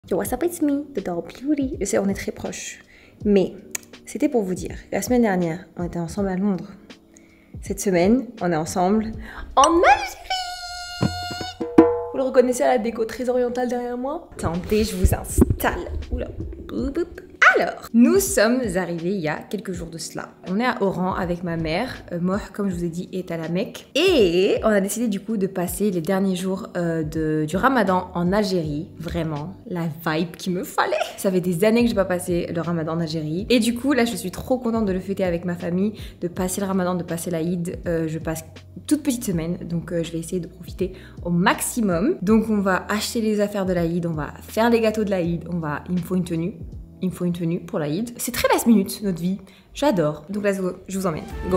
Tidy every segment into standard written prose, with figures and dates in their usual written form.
Yo, what's up, it's me, the doll beauty. Je sais, on est très proches. Mais c'était pour vous dire, la semaine dernière, on était ensemble à Londres. Cette semaine, on est ensemble en Algérie. Vous le reconnaissez à la déco très orientale derrière moi? Attendez, je vous installe. Oula, boum, boum. Alors, nous sommes arrivés il y a quelques jours de cela. On est à Oran avec ma mère. Moh, comme je vous ai dit, est à la Mecque. Et on a décidé du coup de passer les derniers jours du Ramadan en Algérie. Vraiment, la vibe qu'il me fallait. Ça fait des années que je n'ai pas passé le Ramadan en Algérie. Et du coup, là, je suis trop contente de le fêter avec ma famille, de passer le Ramadan, de passer l'Aïd. Je passe toute petite semaine, donc je vais essayer de profiter au maximum. Donc on va acheter les affaires de l'Aïd, on va faire les gâteaux de l'Aïd, il me faut une tenue. Il me faut une tenue pour l'Aïd. C'est très last minute, notre vie. J'adore. Donc let's go, je vous emmène. Go.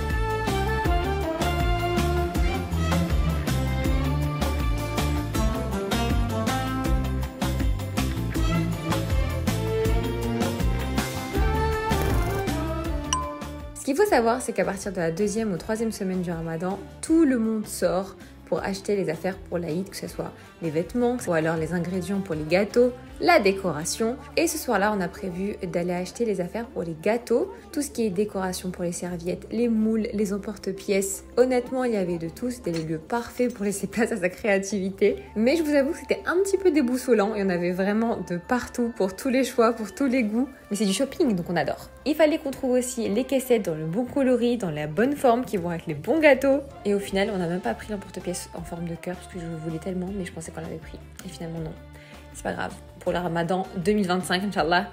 Ce qu'il faut savoir, c'est qu'à partir de la 2e ou 3e semaine du Ramadan, tout le monde sort pour acheter les affaires pour l'Aïd, que ce soit les vêtements ou alors les ingrédients pour les gâteaux, la décoration. Et ce soir-là, on a prévu d'aller acheter les affaires pour les gâteaux, tout ce qui est décoration pour les serviettes, les moules, les emporte-pièces. Honnêtement, il y avait de tout, c'était le lieu parfait pour laisser place à sa créativité. Mais je vous avoue que c'était un petit peu déboussolant, il y en avait vraiment de partout, pour tous les choix, pour tous les goûts. Mais c'est du shopping, donc on adore. Il fallait qu'on trouve aussi les caissettes dans le bon coloris, dans la bonne forme, qui vont avec les bons gâteaux. Et au final, on n'a même pas pris l'emporte-pièce en forme de cœur, parce que je le voulais tellement, mais je pensais qu'on l'avait pris. Et finalement, non. C'est pas grave. Pour le Ramadan 2025, Inch'Allah.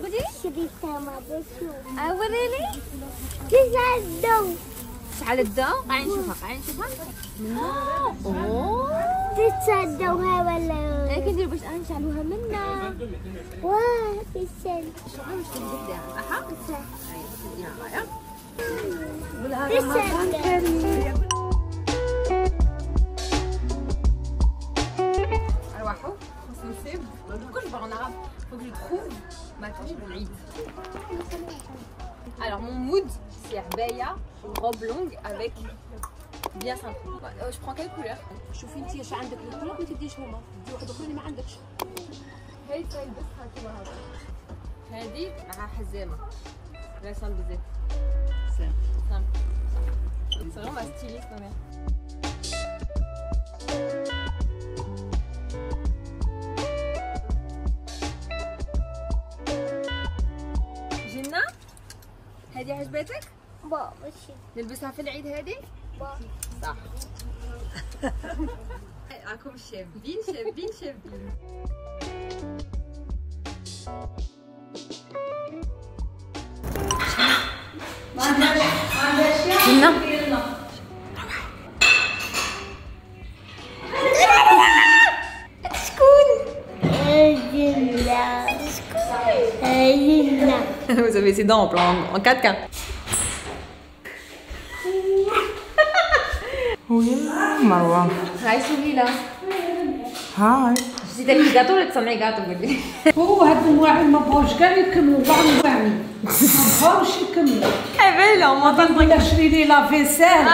على الضوء قاعد نشوفها تتصدوها ولا هيك ندير باش نشعلوها منا واه في السن شغل مش تبدا احا ارواحو خصنا نسيب كل بغا نعرف faut que je trouve ma tenue de l'Aïd. Alors mon mood c'est abaya, robe longue avec bien simple. Je prends quelle couleur? شوفي انت اش عندك الكولور ما تديش هما دي واحد اخرى اللي ما عندكش. هاي تلبسها كيما هذا. هذه مع حزامه. لا سامبل بزاف. سامبل. C'est vraiment ma styliste ma mère. جنة هذه عجبتك؟ بابا ماشي نلبسها في العيد هذه؟ بابا صح. راكم شابين شابين شابين. جنة Vous avez ses dents en 4K. Oui, Marwa. هاي سهيلة. هاي. جيتك الجاتو ولا تسمعي جاتو قولي؟ هو هاد المواعين ما بغاوش كاع يكملوا بعض المواعين ما بغاوش يكملوا. Belle, on m'entend ولا شري لي لا فيسيل.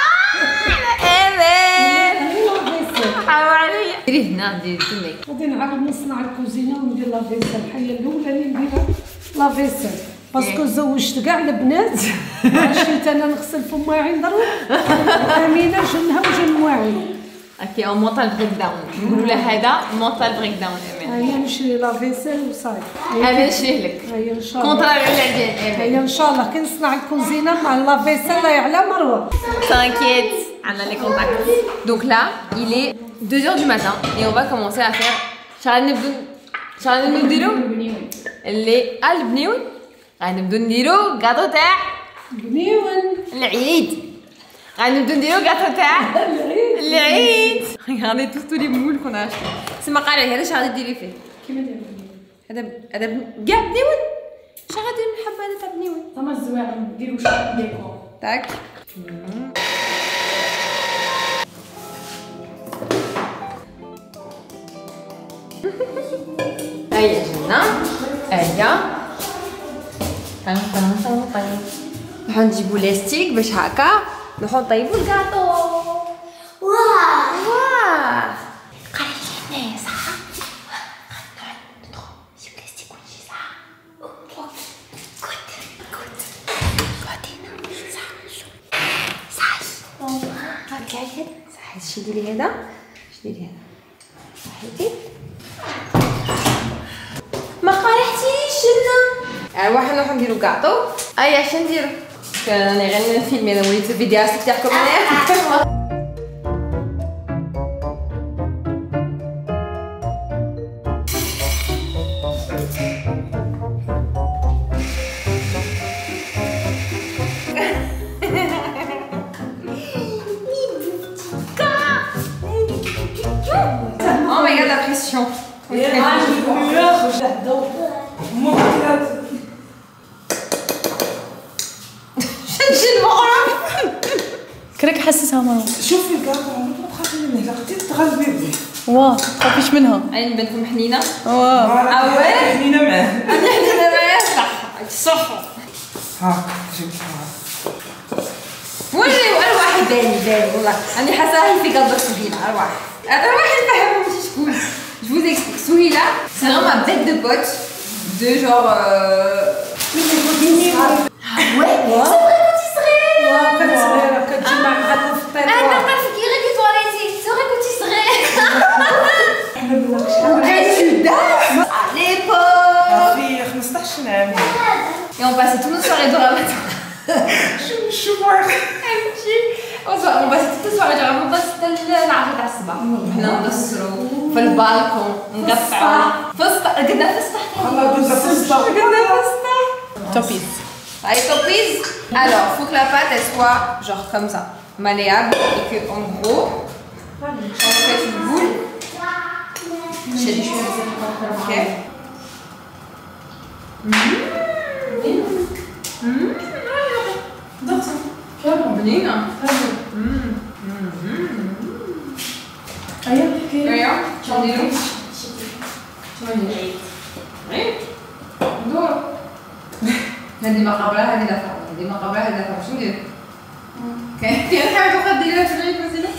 ديري هنا ديري تمك. غادي نعرف نصنع الكوزينه وندير لا فيسيل الحيه الاولى اللي نديرها لا فيسيل باسكو زوجت كاع البنات مشيت انا نغسل في مواعين ضروري امينه جنها وجن مواعين. اوكي اون مونطال بريك داون نقولوا لها هذا مونطال بريك داون امان. هيا نشري لا فيسيل وصاي. انا نشريه لك. هيا ان شاء الله. كونترا على العدين. هيا ان شاء الله كي نصنع الكوزينه مع لا فيسيل لا يعلى مروه. T'inquiète, on a les contacts. Donc là, il est 2h du matin et on va commencer à faire شغال نديرو اللي البنيون غنبدو نديرو كاطو تاع بنيون العيد غنبدو نديرو كاطو تاع العيد. Regardez tous les moules qu'on a achetés. C'est ما قال هذا شغال ديري فيه كيما داير هذا كاع بنيون شغال دير الحبه هذا تاع بنيون تما الزواعم نديرو شويه ديكور تاك. هيا جنة هيا نروحو نجيبو لاستيك باش هكا نروحو نطيبو الكاطو. واه واه قالت لي الناس شيلي لي هذا شيلي لي هذا صحيتي ما قرحتيش لنا واحد نروحو نديرو كاطو اي اش نديرو راني غير نفيلمي انا وليت الفيديوهات تاعكم هنايا Oh my god, la pression. شنجي المغرب. كراك حسسها ماما. شوفي الكاطو ما تخافي منه، لقيتي تغلبي به. واه تخافيش منها. عين بنتكم حنينة. واه. حنينة معاه. أنا حنينة معاه صح. صح. هاك جبتها. وجهي أرواح بالي والله. أنا حاسة في قلبك سهيلة أرواح. أرواح الفهم مش شكون. Je vous explique. Souhila, c'est vraiment ma bête de pote. De genre. Oui, mais quand tu seras. Ah ouais, c'est vrai quand tu serais. Quand tu serais, quand tu m'as fait. Ah, t'as pas fait que toi les filles. C'est vrai que tu serais. Et tu danses à l'époque. في 15 عام. Et on passait toutes nos soirées de Ramadan. شو واحد. On passait toutes nos soirées de Ramadan حتى العشرة تاع الصباح. حنا نقصروا في البالكون نقطعوا. فسطة قدنا فسطة حتى. توبيز. Allez, topies. Alors, faut que la pâte elle soit genre comme ça, malléable et que en gros, on fait une boule. Ok. Regarde, tu en es où? Tu en es où? Oui. هذه مقابلة هذه دفعة هذه مقابلة هذه دفعة شو ندير؟ كاين حاجة أخرى ديريها في العيد مثلا؟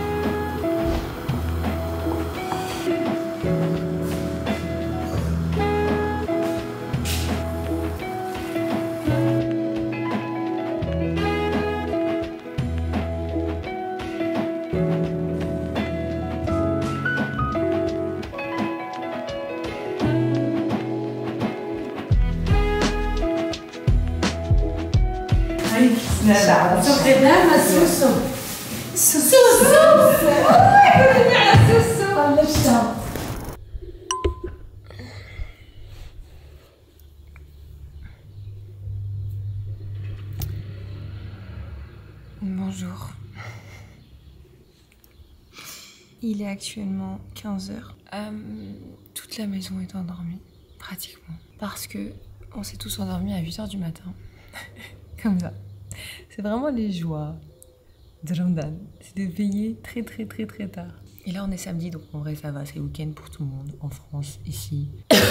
Bonjour. Il est actuellement 15h. Toute la maison est endormie, pratiquement. Parce que on s'est tous endormis à 8h du matin. Comme ça. C'est vraiment les joies de Ramadan. C'est de veiller très tard. Et là on est samedi, donc en vrai ça va, c'est le week-end pour tout le monde, en France, ici.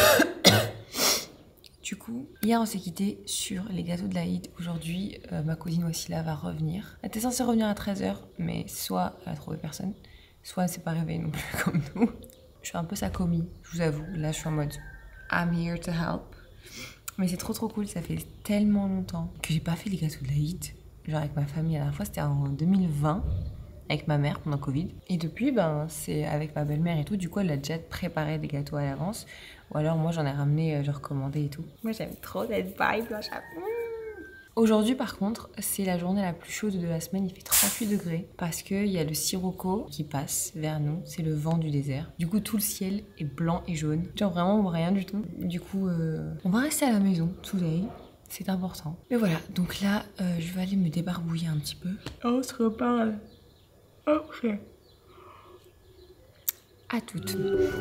Du coup, hier on s'est quitté sur les gâteaux de l'Aïd. Aujourd'hui, ma cousine Wassila va revenir. Elle était censée revenir à 13h, mais soit elle a trouvé personne, soit elle s'est pas réveillée non plus comme nous. Je suis un peu sa commis, je vous avoue. Là je suis en mode I'm here to help. Mais c'est trop cool, ça fait tellement longtemps que j'ai pas fait les gâteaux de l'Aïd. Genre avec ma famille, la dernière fois c'était en 2020, avec ma mère pendant Covid. Et depuis, ben c'est avec ma belle-mère et tout, du coup elle a déjà préparé des gâteaux à l'avance. Ou alors moi j'en ai ramené, genre commandé et tout. Moi j'aime trop cette vibe là. Aujourd'hui par contre, c'est la journée la plus chaude de la semaine, il fait 38 degrés. Parce qu'il y a le sirocco qui passe vers nous, c'est le vent du désert. Du coup tout le ciel est blanc et jaune. Genre vraiment on voit rien du tout. Du coup on va rester à la maison, soleil. C'est important. Mais voilà, donc là, je vais aller me débarbouiller un petit peu. On se reparle après. À toutes.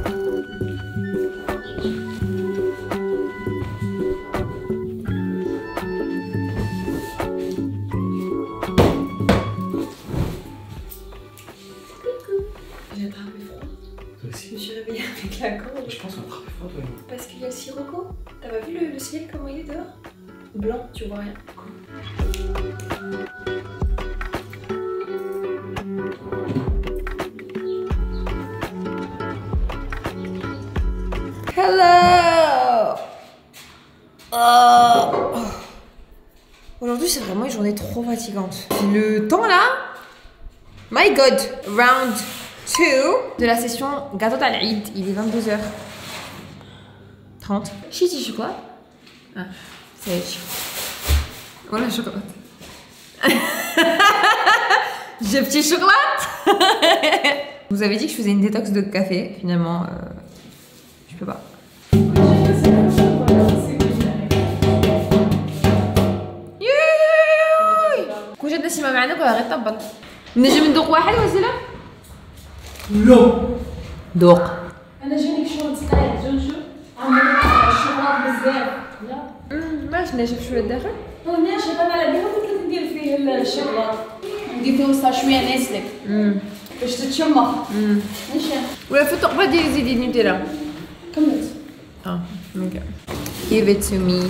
J'ai attrapé froid. Toi aussi. Je me suis réveillée avec la gorge. Je pense qu'on a attrapé froid, toi. Parce qu'il y a le sirocco. T'as pas vu le ciel comment il est dehors? Blanc, tu vois rien. Hello. Aujourd'hui c'est vraiment une journée trop fatigante. Le temps là, My God, round 2 de la session gâteau d'Al-Eid. Il est 22h30. شتي chocolat? Ah, c'est voilà chocolat. J'ai petit chocolat. Vous avez dit que je faisais une détox de café. Finalement, je peux pas. كوجات نسيمة معنا كلها غير طبل. نجم ندوق واحد وسيلة؟ لا دوق. انا جاني شغل صغير جوجو عملت الشوكولات بزاف لا ماش ناشف شوية الداخل؟ ناشف انا على بالي قلت لك ندير فيه الشوكولات ندير فيه وسط شويه نسلك باش تتشمخ ماشي ولا في الطقبة ديري زيدي النوتيلا. كملت Okay. Give it to me.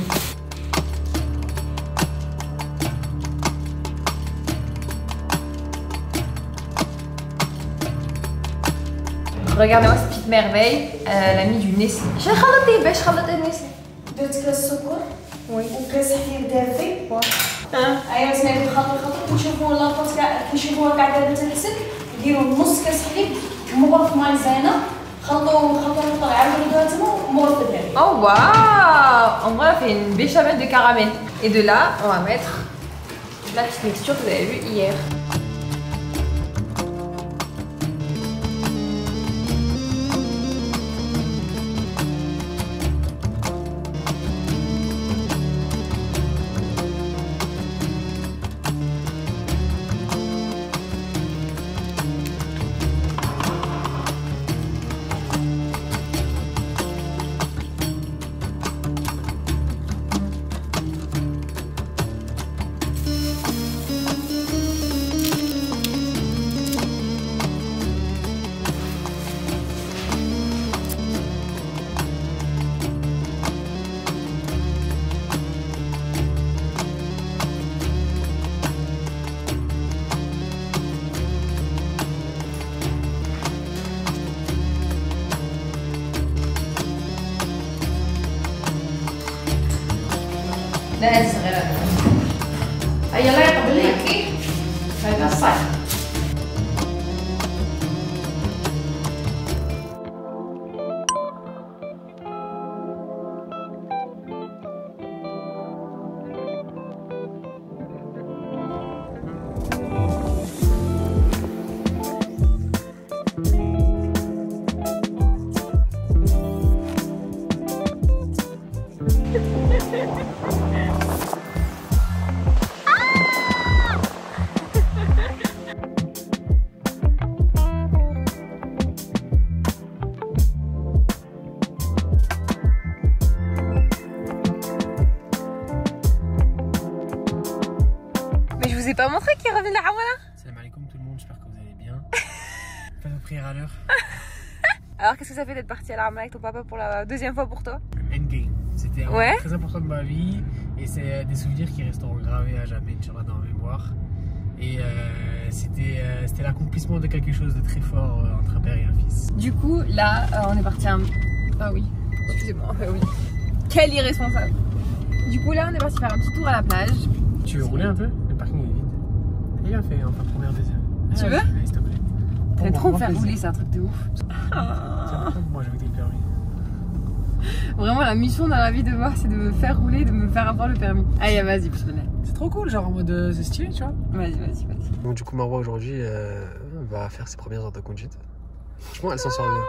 Regardez-moi cette petite merveille. Elle a mis du Nestlé. J'ai خلطتي باش خلطي النسلي. درت كاس السكر وي. وكاس حليب دافي ايوا سمعت خطر كنشوفوا لاباط كاع كنشوفوها قاعده تتحسك يديروا نص كاس حليب مغرف مايزينا خلطوا عاودوا يدوها تما ومغرف الدافي. Oh waouh! En vrai, on fait une béchamel de caramel. Et de là, on va mettre la petite mixture que vous avez vue hier. لا هذه صغيرة. هيا الله يقبل لك. هذا صح. Je vous ai pas montré qu'il revenait de la Hawala. Salam alaikum tout le monde, j'espère que vous allez bien. Faites vos prières à l'heure. Alors qu'est-ce que ça fait d'être parti à la Hawala avec ton papa pour la deuxième fois pour toi? Endgame. C'était un Ouais. moment très important de ma vie et c'est des souvenirs qui resteront gravés à jamais, Inch'Allah, dans ma mémoire. Et c'était l'accomplissement de quelque chose de très fort entre un père et un fils. Du coup, là, on est parti à... Ah oui, excusez-moi, oui. Quel irresponsable. Du coup, là, on est parti faire un petit tour à la plage. Tu veux rouler un peu? Le parking est vide. Et bien fait, enfin première, deuxième. Tu veux? Allez, s'il te plaît. T'as Pour trop me moi, faire plaisir. rouler, c'est un truc de ouf. Moi, j'ai goûté le permis. Vraiment, la mission dans la vie de voir, c'est de me faire rouler, de me faire avoir le permis. Allez, vas-y, bismillah. C'est trop cool, genre en mode c'est stylé, tu vois. Vas-y, vas-y, vas-y. Donc du coup Marwa aujourd'hui va faire ses premières heures de conduite. Franchement elle s'en sort bien.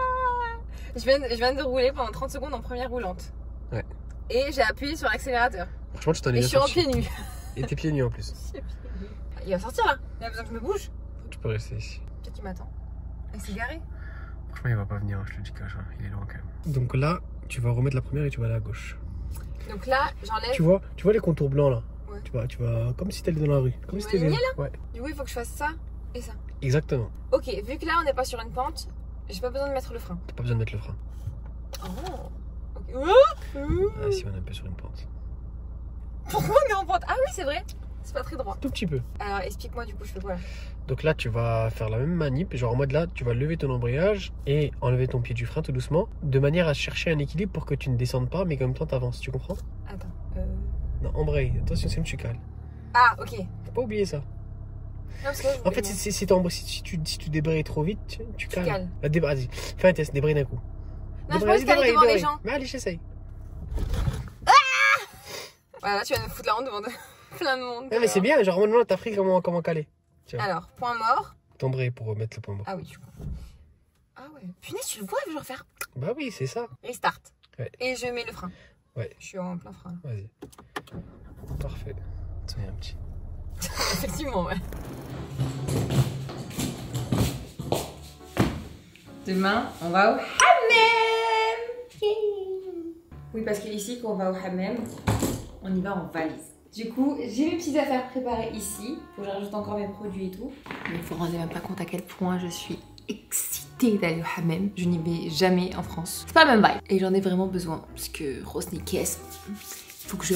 Je viens de rouler pendant 30 secondes en première roulante. Ouais. Et j'ai appuyé sur l'accélérateur. Franchement tu t'en es Et bien je suis en sorti. pieds nus. Et tes pieds nus en plus. Il va sortir là. Il a besoin que je me bouge. Tu peux rester ici. Peut-être qu'il m'attend. Il s'est garé. Franchement il va pas venir, je te dis cache, il est loin quand même. Donc là tu vas remettre la première et tu vas aller à gauche. Donc là, j'enlève. Tu vois les contours blancs là. Ouais. Tu vas comme si t'allais dans la rue. Comme si t'allais là. Ouais. Du coup, il faut que je fasse ça et ça. Exactement. Ok, vu que là, on n'est pas sur une pente, j'ai pas besoin de mettre le frein. T'as pas besoin de mettre le frein. Oh. Ok. Ah si on est un peu sur une pente. Pourquoi on est en pente? Ah oui, c'est vrai. C'est pas très droit. Tout petit peu. Alors, explique-moi du coup, je fais quoi là? Donc là tu vas faire la même manip, genre en mode là tu vas lever ton embrayage et enlever ton pied du frein tout doucement, de manière à chercher un équilibre pour que tu ne descendes pas mais qu'en même temps t'avances, tu comprends? Attends. Non, embraye, attention c'est une chicale. Ah, ok. Faut pas oublier ça. parce que là, En fait, si tu débrayes trop vite, tu cales. cales. Vas-y, fais un test, débraye d'un coup. Non, je peux pas caler devant les gens. Mais allez, j'essaye. Voilà, tu vas me foutre la honte devant plein de monde. Non, mais c'est bien, genre, maintenant, t'as appris comment caler. Tiens. Alors, point mort. T'embrayer pour mettre le point mort. Ah oui, du coup. Ah ouais. Punaise, tu le vois, je vais refaire. Bah oui, c'est ça. Restart. Ouais. Et je mets le frein. Ouais. Je suis en plein frein. Vas-y. Parfait. Tiens, un petit. Effectivement, ouais. Demain, on va au hammam. Oui, parce qu'ici, quand on va au hammam, on y va en valise. Du coup, j'ai mes petites affaires préparées ici. Faut que j'ajoute encore mes produits et tout. Mais vous vous rendez même pas compte à quel point je suis excitée d'aller au hammam. Je n'y vais jamais en France. C'est pas le même vibe. Et j'en ai vraiment besoin. Parce que Rosny Kess, il faut que je...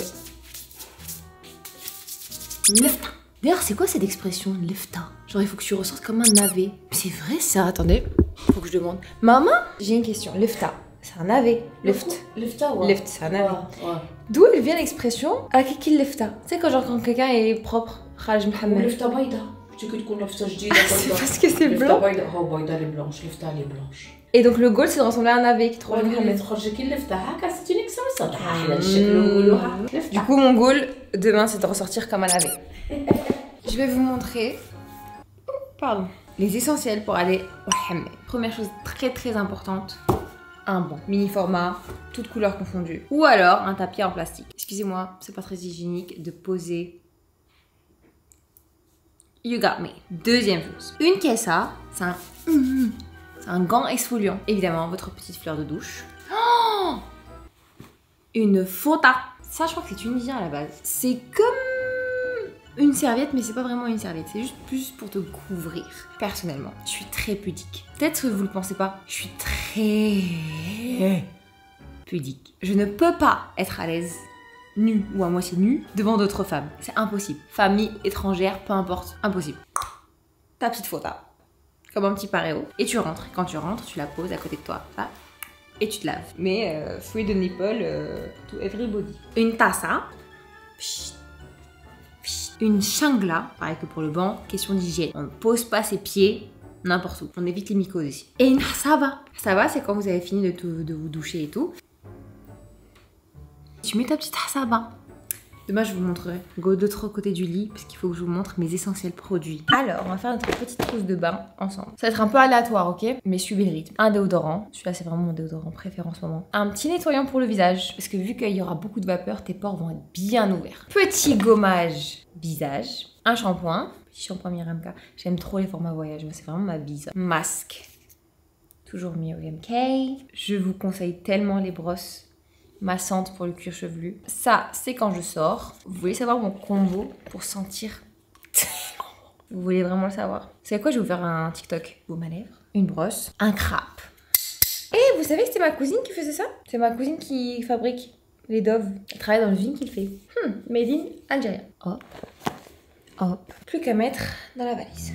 Lefta. D'ailleurs, c'est quoi cette expression, lefta? Genre, il faut que tu ressortes comme un navet. C'est vrai ça? Attendez, faut que je demande. Maman, j'ai une question. Lefta, c'est un navet. Left. Lefta, ouais. Left, c'est un navet. Ouais. D'où elle vient l'expression Akiki lefta? Tu sais, quand quelqu'un est propre, Khalj Mohamed. لفتا بيضة تيجي تكون لفتا جديدة C'est parce que c'est blanc. لفتا بيضة هو بيضة لي بلانش لفتا لي بلانش Et donc le goal, c'est de ressembler à un navet qui trouve ولكن Mohamed. تخرج كي لفتا هكا سيتي اكسبريسيون تاع حلال الشكل ونقولوها Du لفتا coup, mon goal demain, c'est de ressortir comme un navet. Je vais vous montrer les essentiels pour aller au hammam. Première chose très importante, un banc. Mini format, toutes couleurs confondues. Ou alors un tapis en plastique. Excusez-moi, c'est pas très hygiénique de poser. You got me. Deuxième chose, une kessa, c'est un gant exfoliant. Évidemment, votre petite fleur de douche. Oh, une fota. Ça, je crois que c'est tunisien à la base. C'est comme une serviette, mais c'est pas vraiment une serviette. C'est juste plus pour te couvrir. Personnellement, je suis très pudique. Peut-être que vous le pensez pas. Je suis très pudique. Je ne peux pas être à l'aise nue ou à moitié nue devant d'autres femmes. C'est impossible. Famille, étrangère, peu importe. Impossible. Ta petite fota. Comme un petit paréo. Et tu rentres. Quand tu rentres, tu la poses à côté de toi. Ça. Et tu te laves. Mais free de nipple to everybody. Une tassa. Une changla. Pareil que pour le banc. Question d'hygiène. On ne pose pas ses pieds n'importe où. On évite les mycoses ici. Et une hasaba. Hasaba, c'est quand vous avez fini de vous doucher et tout. Tu mets ta petite hasaba. Demain, je vous montrerai. Go de l'autre côté du lit parce qu'il faut que je vous montre mes essentiels produits. Alors, on va faire notre petite trousse de bain ensemble. Ça va être un peu aléatoire, ok? Mais suivez le rythme. Un déodorant. Celui-là, c'est vraiment mon déodorant préféré en ce moment. Un petit nettoyant pour le visage. Parce que vu qu'il y aura beaucoup de vapeur, tes pores vont être bien ouverts. Petit gommage visage. Un shampoing. Petit shampoing Miramka. J'aime trop les formats voyage. C'est vraiment ma bise. Masque. Toujours mis au MK. Je vous conseille tellement les brosses massantes pour le cuir chevelu. Ça, c'est quand je sors. Vous voulez savoir mon combo pour sentir Vous voulez vraiment le savoir? Vous savez quoi? Je vais vous faire un TikTok. Baume à lèvres, une brosse, un crape. Et vous savez que c'était ma cousine qui faisait ça? C'est ma cousine qui fabrique les Dove. Elle travaille dans l'usine qu'il fait. Made in Algérie. Hop. Hop. Plus qu'à mettre dans la valise.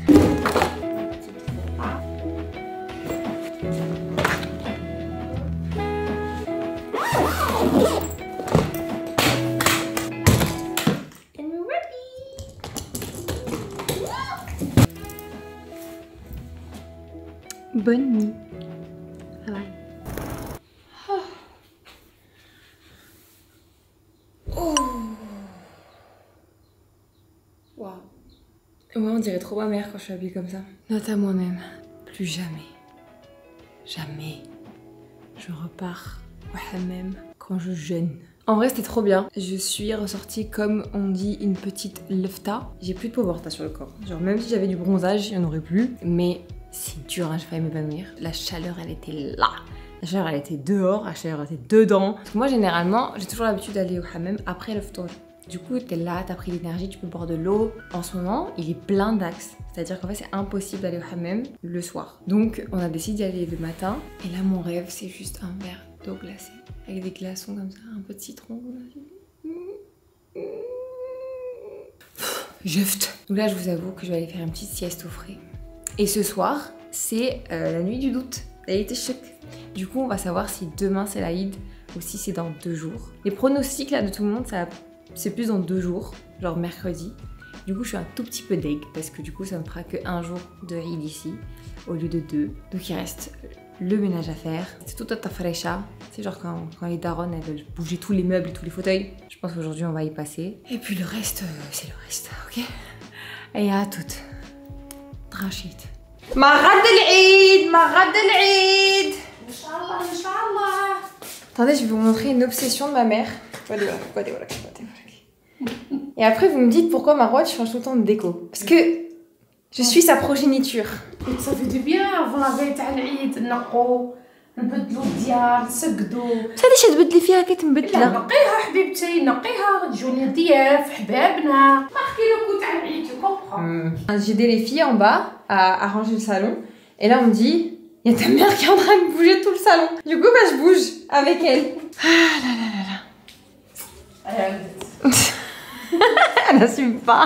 Bonne nuit. Bye bye. Oh. Wow. Ouais, on dirait trop ma mère quand je suis habillée comme ça. Note à moi-même. Plus jamais. Jamais. Je repars au hammam quand je jeûne. En vrai, c'était trop bien. Je suis ressortie comme on dit une petite lefta. J'ai plus de peau morte sur le corps. Genre même si j'avais du bronzage, il n'y en aurait plus. Mais c'est dur, hein, j'ai failli m'évanouir. La chaleur, elle était là. La chaleur, elle était dehors, la chaleur, elle était dedans. Parce que moi, généralement, j'ai toujours l'habitude d'aller au hammam après le ftour. Du coup, t'es là, t'as pris l'énergie, tu peux boire de l'eau. En ce moment, il est plein d'axes. C'est-à-dire qu'en fait, c'est impossible d'aller au hammam le soir. Donc, on a décidé d'y aller le matin. Et là, mon rêve, c'est juste un verre d'eau glacée. Avec des glaçons comme ça, un peu de citron. Juste. Donc là, je vous avoue que je vais aller faire une petite sieste au frais. Et ce soir, c'est la nuit du doute. Elle était choc. Du coup, on va savoir si demain c'est l'Aïd ou si c'est dans 2 jours. Les pronostics là de tout le monde, c'est plus dans 2 jours, genre mercredi. Du coup, je suis un tout petit peu deg parce que du coup, ça me fera que un jour de Eid ici au lieu de 2. Donc il reste le ménage à faire. C'est tout à tafrecha. C'est genre quand les darons elles veulent bouger tous les meubles et tous les fauteuils. Je pense qu'aujourd'hui on va y passer. Et puis le reste, c'est le reste, ok? Et à toutes. Rachid. Marad al-Eid, Marad al-Eid. Inch'Allah, Inch'Allah. Attendez, je vais vous montrer une obsession de ma mère. Et après, vous me dites pourquoi Marouane change tout le temps de déco. Parce que je suis sa progéniture. Ça fait du bien avant la veille تاع العيد نقو نبدلو الديار نسقدو. هذه اش تبدلي فيها كتنبدلها؟ لا نقيها حبيبتي نقيها تجوني ضياف حبابنا ما احكي لكم تاع العيد tu J'ai aidé les filles en bas à ranger le salon. Et là, on me dit, il y a ta mère qui est en train de bouger tout le salon. Du coup, bah, je bouge avec elle. Ah là là là là. Elle n'assume pas.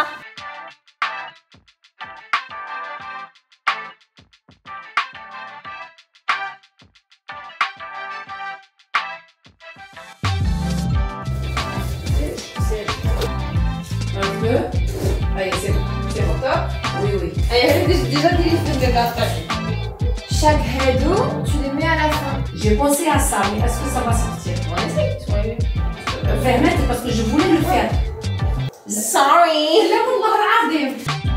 Allez, c'est bon top. Oui, oui. Allez, déjà des listes de partage. Chaque cadeau, tu les mets à la fin. J'ai pensé à ça, mais est-ce que ça va sortir? On essaye. Permettez parce que je voulais le faire. Sorry. لا والله العظيم.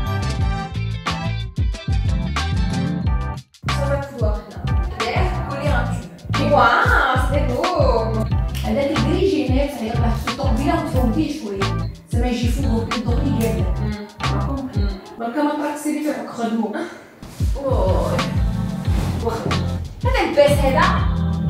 Ça va pouvoir coller un tube. Waouh, c'est beau. هذاك الدريجينات يطلع في الطوبيله وتفوتيه شويه زعما يجي فوق دغري جاهز معكم بركا ما طرح سيري فيك خدمو اوه واخا هذا الباس هذا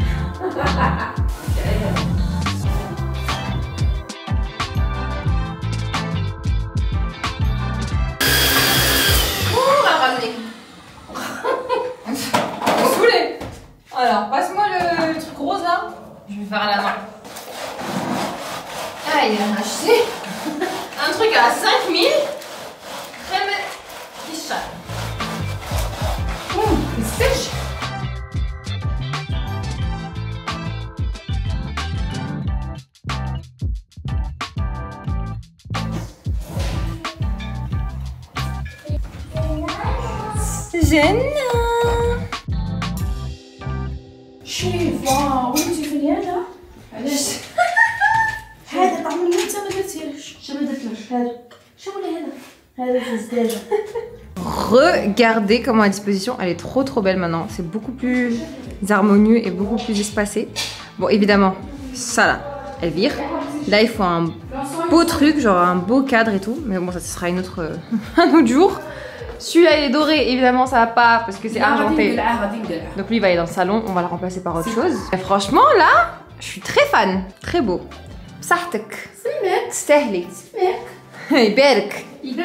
Alors, passe-moi le truc rose là. Je vais faire à la main. Ah, il a acheté un truc à 5000. Crème Kisha. Il sèche. Jenna. شوف واو وانتي في هذا علاش هذا طعم اللي انت ما درتيش شنو درتلوش هذا شو ولا هذا في الزداجه. Regardez comment à disposition, elle est trop belle maintenant. C'est beaucoup plus harmonieux et beaucoup plus espacé. Bon, évidemment, ça là, elle vire. Là, il faut un beau truc, genre un beau cadre et tout. Mais bon, ça ce sera un autre jour. Celui-là, il est doré, évidemment, ça va pas parce que c'est argenté. Donc lui, il va aller dans le salon, on va le remplacer par autre chose. Et franchement, là, je suis très fan. Très beau. Sartek. Stehli. Iberk.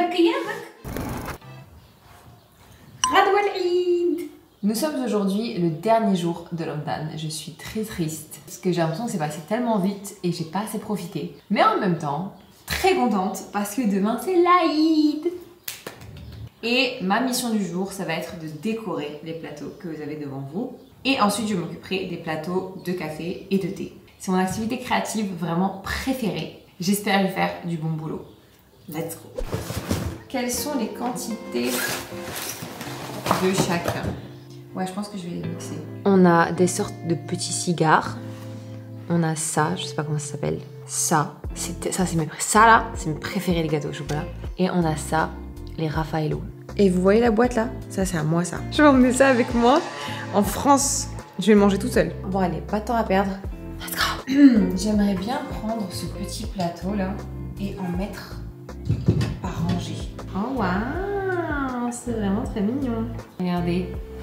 Nous sommes aujourd'hui le dernier jour de Ramadan. Je suis très triste parce que j'ai l'impression que c'est passé tellement vite et j'ai pas assez profité. Mais en même temps, très contente parce que demain c'est l'Aïd. Et ma mission du jour, ça va être de décorer les plateaux que vous avez devant vous. Et ensuite, je m'occuperai des plateaux de café et de thé. C'est mon activité créative vraiment préférée. J'espère y faire du bon boulot. Let's go. Quelles sont les quantités de chacun? Ouais, je pense que je vais les mixer. On a des sortes de petits cigares. On a ça, je sais pas comment ça s'appelle. Ça, ça là, c'est mes préférés les gâteaux au chocolat. Et on a ça, les Raffaello. Et vous voyez la boîte là? Ça c'est à moi ça. Je vais emmener ça avec moi en France. Je vais le manger tout seul. Bon allez, pas de temps à perdre. Let's go. J'aimerais bien prendre ce petit plateau là et en mettre par rangée. Oh waouh, c'est vraiment très mignon. Regardez.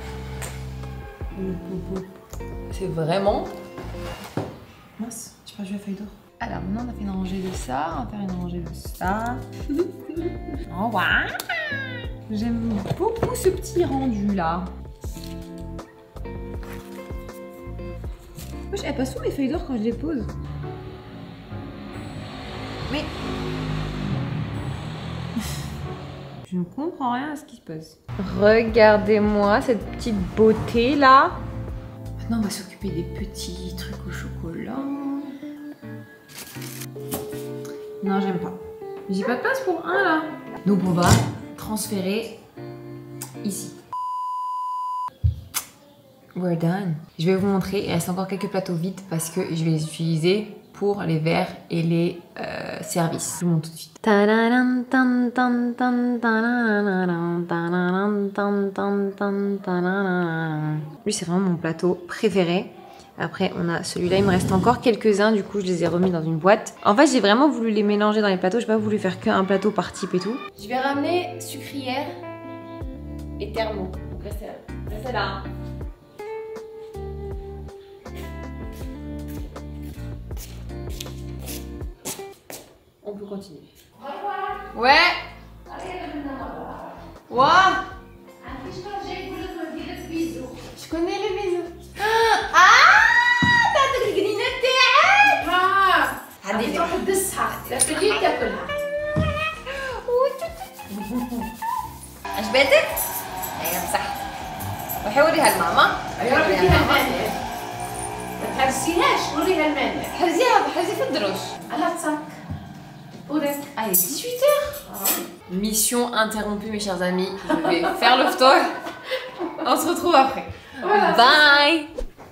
C'est vraiment... Mince, j'ai perdu la feuille d'or. Alors maintenant on a fait une rangée de ça, on va faire une rangée de ça. Oh waouh, j'aime beaucoup ce petit rendu là. Wesh, elles passent où mes feuilles d'or quand je les pose? Mais... je ne comprends rien à ce qui se passe. Regardez-moi cette petite beauté là. Maintenant on va s'occuper des petits trucs au chocolat. Non, j'aime pas. J'ai pas de place pour un là. Donc on va transférer ici. We're done. Je vais vous montrer, il reste encore quelques plateaux vides parce que je vais les utiliser pour les verres et les services. Je vous montre tout de suite. Lui c'est vraiment mon plateau préféré. Après on a celui-là, il me reste encore quelques-uns, du coup je les ai remis dans une boîte. En fait j'ai vraiment voulu les mélanger dans les plateaux, j'ai pas voulu faire qu'un plateau par type et tout. Je vais ramener sucrière et thermo. Restez là. Restez là. On peut continuer. Ouais. Ouah. Je connais les bisous. تعطيك القنينة تاعك. هذه تروح تدسها، تاكلي تاكلها. عجبتك؟ ايوه صح. روحي وريها لماما. ايوه وريها لماما. ما تحرزيهاش، وريها لماما. حرزي في الدروج. على تصك. وريك. Allez, 18h. Mission interrompue, mes chers amis. Je vais faire le tour. On se retrouve après. Voilà. Bye.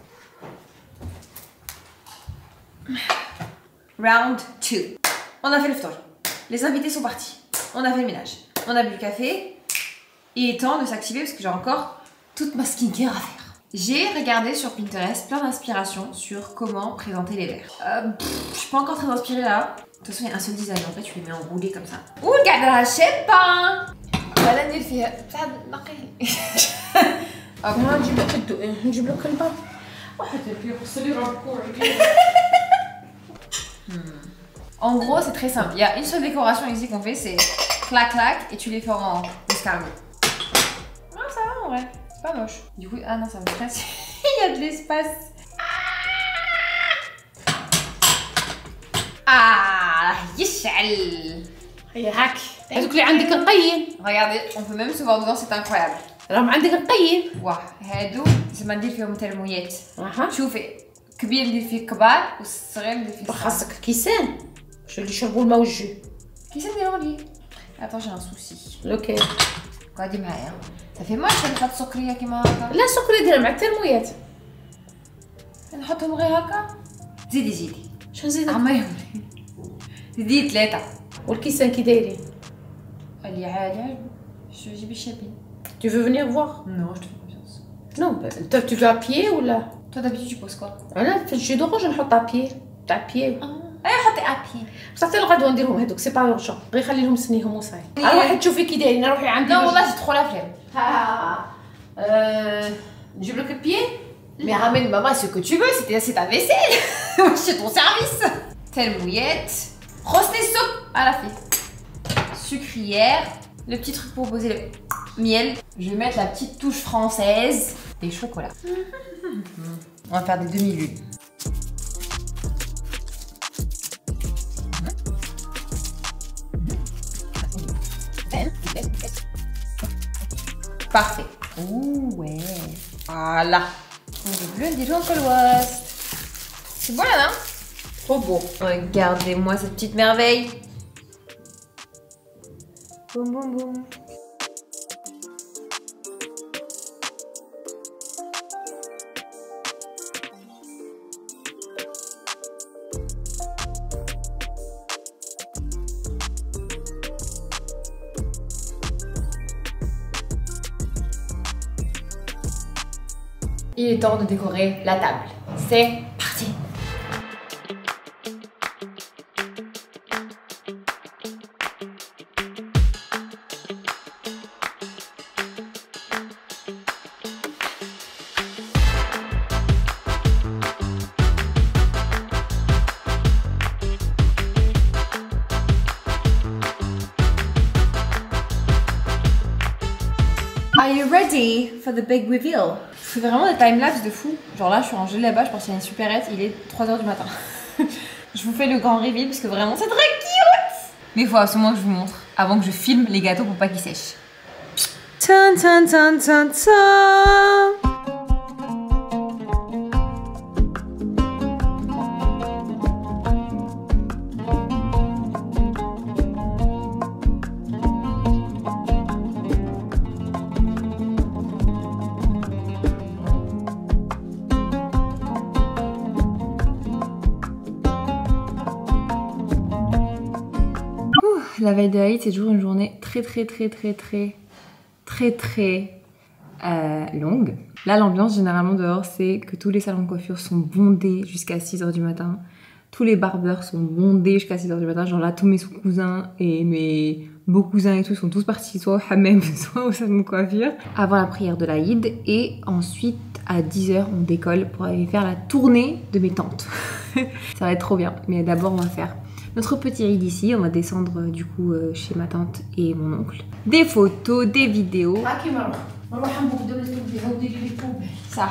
Round 2. On a fait le tour. Les invités sont partis. On a fait le ménage. On a bu le café. Il est temps de s'activer parce que j'ai encore toute ma skincare à faire. J'ai regardé sur Pinterest plein d'inspirations sur comment présenter les verres. Je suis pas encore très inspirée là. De toute façon, il y a un seul design. En fait, tu les mets enroulés comme ça. Ouh, regarde la شابة. ولا ندير فيها بتاع نقي. ما نجيب لك الدقيق، نجيب لك الباب. واحد يبي يغسل ركوعي. En gros, c'est très simple. Il y a une seule décoration ici qu'on fait, c'est clac clac et tu les fais en escargot. Non, ça va en vrai. C'est pas moche. Du coup, ah non, ça me stresse. Il y a de l'espace. يشعل. هي هاك. هذوك اللي عندك نقيين. Regardez, on peut même se voir dedans, c'est incroyable. راهم عندك نقيين. واه هادو زعما ندير فيهم ترمويات. اها. شوفي كبير ندير فيه كبار والصغير ندير فيه صغار. خاصك كيسان. باش اللي يشربوا الماء والجو. كيسان نديرو ليه. Attends, j'ai un souci. اوكي. قعدي معايا. Ça fait moche نحط سكرية كيما هكا. لا سكر ديرها مع الترمويات. نحطهم غير هكا. زيدي. شنو نزيد؟ عمايهم. زيدي 3. والكيسان كي دايرين؟ اللي عادي je جيب الشابين. Tu veux venir voir? Non, je te fais confiance. Non, tu vas à pied ou là? Toi d'habitude tu poses quoi? انا في الجي دوغ نحط à pied. تاع pied. اي حطي ابي. صافي الغدوه نديرهم هذوك سي با اورجون، غير خلي لهم سنيهم وصاي. روحي تشوفي كي دايرين، روحي عندي. Non, والله j'ai trop la flemme. نجيب لك البيي؟ Mais ramène maman ce que tu veux, c'est ta vaisselle. C'est ton service. Telle mouillette. Rosté soupe à la fille. Sucrière. Le petit truc pour poser le miel. Je vais mettre la petite touche française. Des chocolats. On va faire des demi-lunes. Parfait. Ouh, ouais. Voilà. Des bleus, des jaunes, l'ouest. C'est beau là, non? Trop beau. Regardez-moi cette petite merveille. Boum, boum, boum. Il est temps de décorer la table. C'est parti! Are you ready for the big reveal? Je fais vraiment des timelapses de fou. Genre là, je suis rangée là-bas, je pense qu'il y a une supérette, il est 3h du matin. Je vous fais le grand reveal parce que vraiment c'est très cute. Mais il faut absolument que je vous montre avant que je filme les gâteaux pour pas qu'ils sèchent. Tan tan tan tan tan. La veille de l'Aïd, c'est toujours une journée très longue. Là, l'ambiance généralement dehors, c'est que tous les salons de coiffure sont bondés jusqu'à 6 h du matin. Tous les barbeurs sont bondés jusqu'à 6 h du matin. Genre là, tous mes sous-cousins et mes beaux-cousins et tout sont tous partis soit au hammam, soit au salon de coiffure. Avant la prière de l'Aïd. Et ensuite, à 10 h, on décolle pour aller faire la tournée de mes tantes. Ça va être trop bien. Mais d'abord, on va faire notre petit ride ici. On va descendre du coup chez ma tante et mon oncle. Des photos, des vidéos. Ça.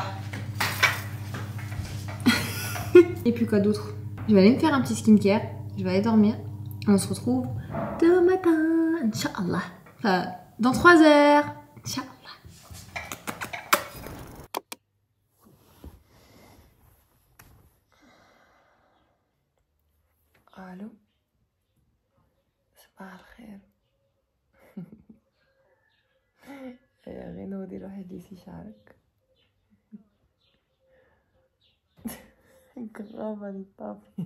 Et puis quoi d'autre? Je vais aller me faire un petit skincare. Je vais aller dormir. On se retrouve demain matin. Inch'Allah. Enfin, dans 3 heures. Inch'Allah. Allô? صباح الخير. غير نودي الواحد يسي شعرك. كرامة الطافية.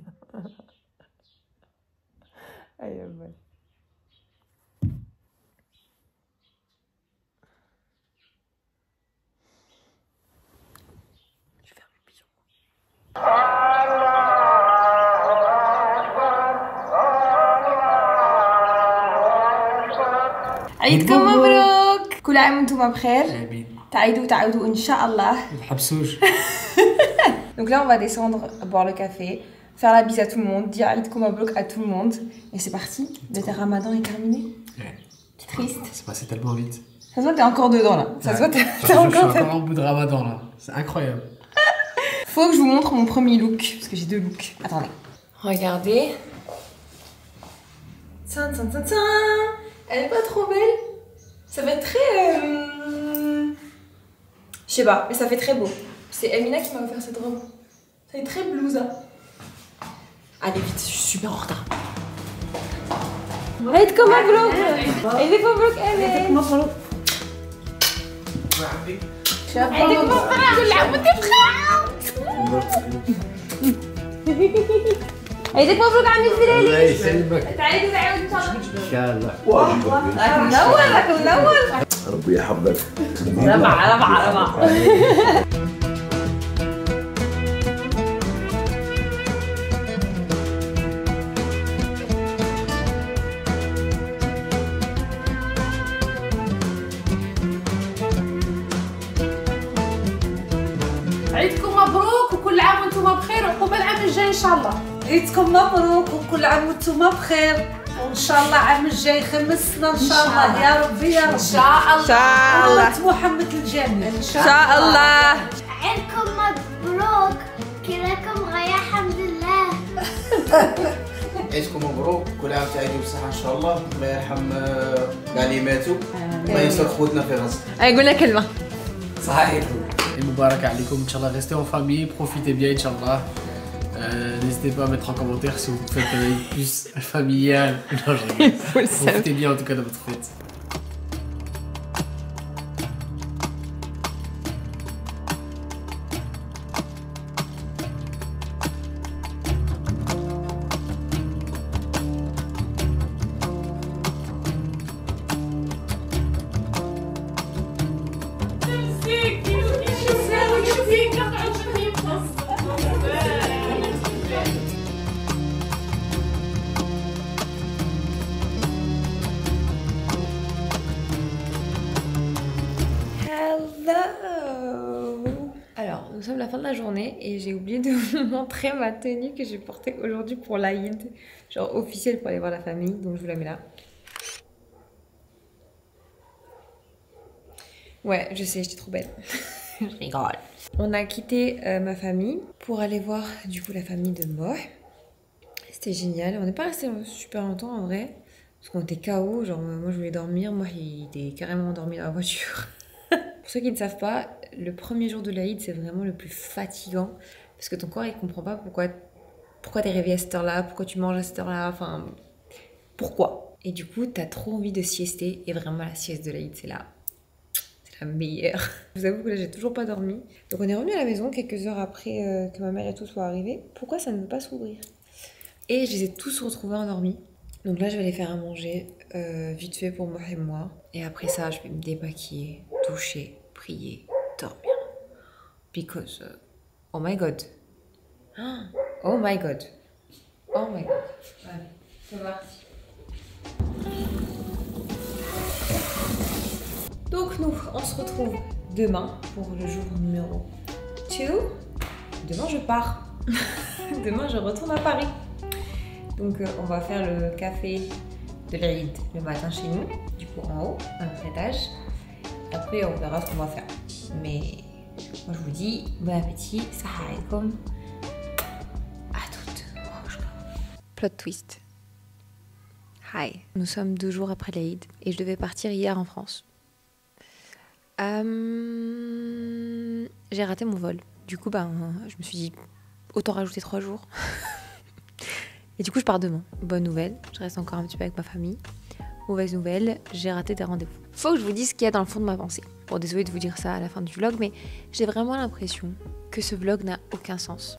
أيوة باي. Je vais faire mes pigeons. عيدكم مبروك. كل عام وانتم بخير. تعيدوا إن شاء الله. الحبسوش. Donc là, on va descendre boire le café, faire la bise à tout le monde, dire Aïd Mabrouk à tout le monde. Et c'est parti, le ramadan est terminé. Ouais. C'est triste. C'est passé tellement vite. Ça se voit, t'es encore dedans là. Ça se voit, t'es Je suis encore encore en bout de ramadan là. C'est incroyable. Faut que je vous montre mon premier look, parce que j'ai 2 looks. Attendez. Regardez. Tsan, tsan, tsan, tsan. Elle est pas trop belle. Ça fait très... Je sais pas, mais ça fait très beau. C'est Emina qui m'a offert cette robe. Ça fait très blousa. Allez vite, je suis super en retard. Aïd comme un vlog. Aïd comme un vlog. Aïd comme un vlog. عيدك مبروك كل عام وانت بخير. عيدك مبروك عمي الزلالي. الله يسلمك. تعيدوا تعيدوا ان شاء الله. ان شاء الله. راك منور راك منور. ربي يحفظك. ربع. عيدكم مبروك وكل عام وانتم بخير وعقبال العام الجاي ان شاء الله. عيدكم مبروك وكل عام وانتم بخير وان شاء الله العام الجاي خمسنا ان شاء الله يا ربي يا رب. ان شاء الله. ان شاء الله. محمد الجميل. ان شاء الله. عيدكم مبروك كراكم غاية الحمد لله. عيدكم مبروك كل عام تعيدوا بصحة ان شاء الله. الله يرحم كاع اللي ماتوا الله ينصر خوتنا في غزة. قلنا كلمة. صحيح. Et Moubarak alaikum, Inch'Allah, restez en famille, profitez bien, Inch'Allah. N'hésitez pas à mettre en commentaire si vous faites un avis plus familial. Non, je rigole. Profitez bien en tout cas de votre fête. Alors, nous sommes à la fin de la journée et j'ai oublié de vous montrer ma tenue que j'ai portée aujourd'hui pour l'Aïd. Genre officielle pour aller voir la famille, donc je vous la mets là. Ouais, je sais, j'étais trop belle. Je rigole. On a quitté ma famille pour aller voir du coup la famille de Moh. C'était génial. On n'est pas resté super longtemps en vrai. Parce qu'on était KO, genre moi je voulais dormir, moi il était carrément endormi dans la voiture. Pour ceux qui ne savent pas, le premier jour de l'Aïd c'est vraiment le plus fatigant. Parce que ton corps il comprend pas pourquoi t'es réveillé à cette heure-là, pourquoi tu manges à cette heure-là, enfin pourquoi. Et du coup t'as trop envie de siester et vraiment la sieste de l'Aïd c'est là. La meilleure. Je vous avoue que là j'ai toujours pas dormi. Donc on est revenu à la maison quelques heures après que ma mère et tout soient arrivés. Pourquoi ça ne veut pas s'ouvrir? Et je les ai tous retrouvés endormis. Donc là, je vais aller faire à manger vite fait pour moi et moi. Et après ça, je vais me démaquiller, doucher, prier, dormir. Because, oh my god. Oh my god. Oh my god. Allez, c'est parti. Donc nous, on se retrouve demain pour le jour numéro 2. Demain, je pars. Demain, je retourne à Paris. Donc on va faire le café de l'Aïd le matin chez nous, du coup en haut, à notre étage. Après on verra ce qu'on va faire. Mais moi je vous dis, bon appétit, salam alaikum. À toutes. Plot twist. Hi. Nous sommes 2 jours après l'Aïd et je devais partir hier en France. J'ai raté mon vol. Du coup, je me suis dit, autant rajouter 3 jours. Et du coup, je pars demain. Bonne nouvelle, je reste encore un petit peu avec ma famille. Mauvaise nouvelle, j'ai raté des rendez-vous. Faut que je vous dise ce qu'il y a dans le fond de ma pensée. Bon, désolée de vous dire ça à la fin du vlog, mais j'ai vraiment l'impression que ce vlog n'a aucun sens.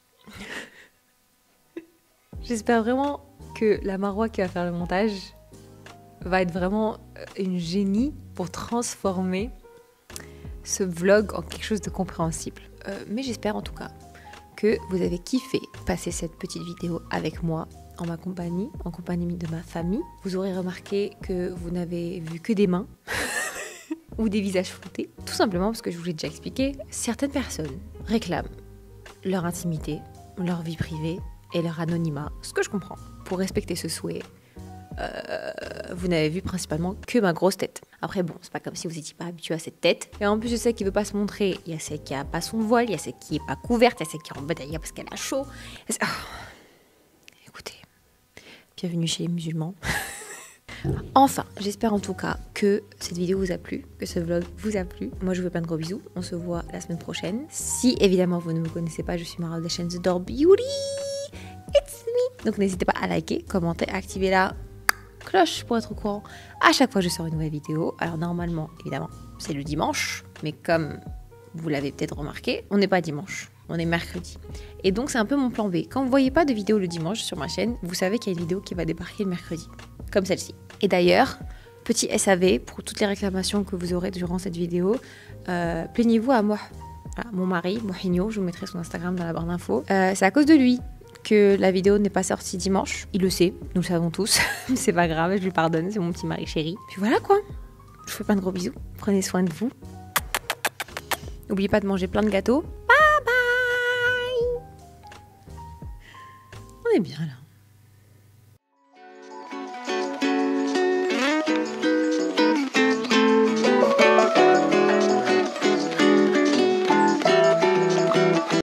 J'espère vraiment que la Marwa qui va faire le montage va être vraiment une génie pour transformer ce vlog en quelque chose de compréhensible. Mais j'espère en tout cas que vous avez kiffé passer cette petite vidéo avec moi, en ma compagnie, en compagnie de ma famille. Vous aurez remarqué que vous n'avez vu que des mains ou des visages floutés. Tout simplement parce que je vous l'ai déjà expliqué, certaines personnes réclament leur intimité, leur vie privée et leur anonymat, ce que je comprends. Pour respecter ce souhait, vous n'avez vu principalement que ma grosse tête. Après bon, c'est pas comme si vous n'étiez pas habitué à cette tête. Et en plus je sais qu'il veut pas se montrer. Il y a celle qui a pas son voile, il y a celle qui est pas couverte, il y a celle qui est en bataille parce qu'elle a chaud. Écoutez, bienvenue chez les musulmans. Enfin, j'espère en tout cas que cette vidéo vous a plu, que ce vlog vous a plu. Moi je vous fais plein de gros bisous, on se voit la semaine prochaine. Si évidemment vous ne me connaissez pas, je suis Mara de la chaîne The Door Beauty. It's me. Donc n'hésitez pas à liker, commenter, activer la cloche pour être au courant à chaque fois que je sors une nouvelle vidéo. Alors normalement, évidemment, c'est le dimanche, mais comme vous l'avez peut-être remarqué, on n'est pas dimanche, on est mercredi. Et donc c'est un peu mon plan B. Quand vous ne voyez pas de vidéo le dimanche sur ma chaîne, vous savez qu'il y a une vidéo qui va débarquer le mercredi, comme celle-ci. Et d'ailleurs, petit SAV pour toutes les réclamations que vous aurez durant cette vidéo, plaignez-vous à moi, à mon mari, Mohigno, je vous mettrai son Instagram dans la barre d'infos. C'est à cause de lui que la vidéo n'est pas sortie dimanche. Il le sait, nous le savons tous. C'est pas grave, je lui pardonne, c'est mon petit mari chéri. Puis voilà quoi. Je vous fais plein de gros bisous. Prenez soin de vous. N'oubliez pas de manger plein de gâteaux. Bye bye. On est bien là.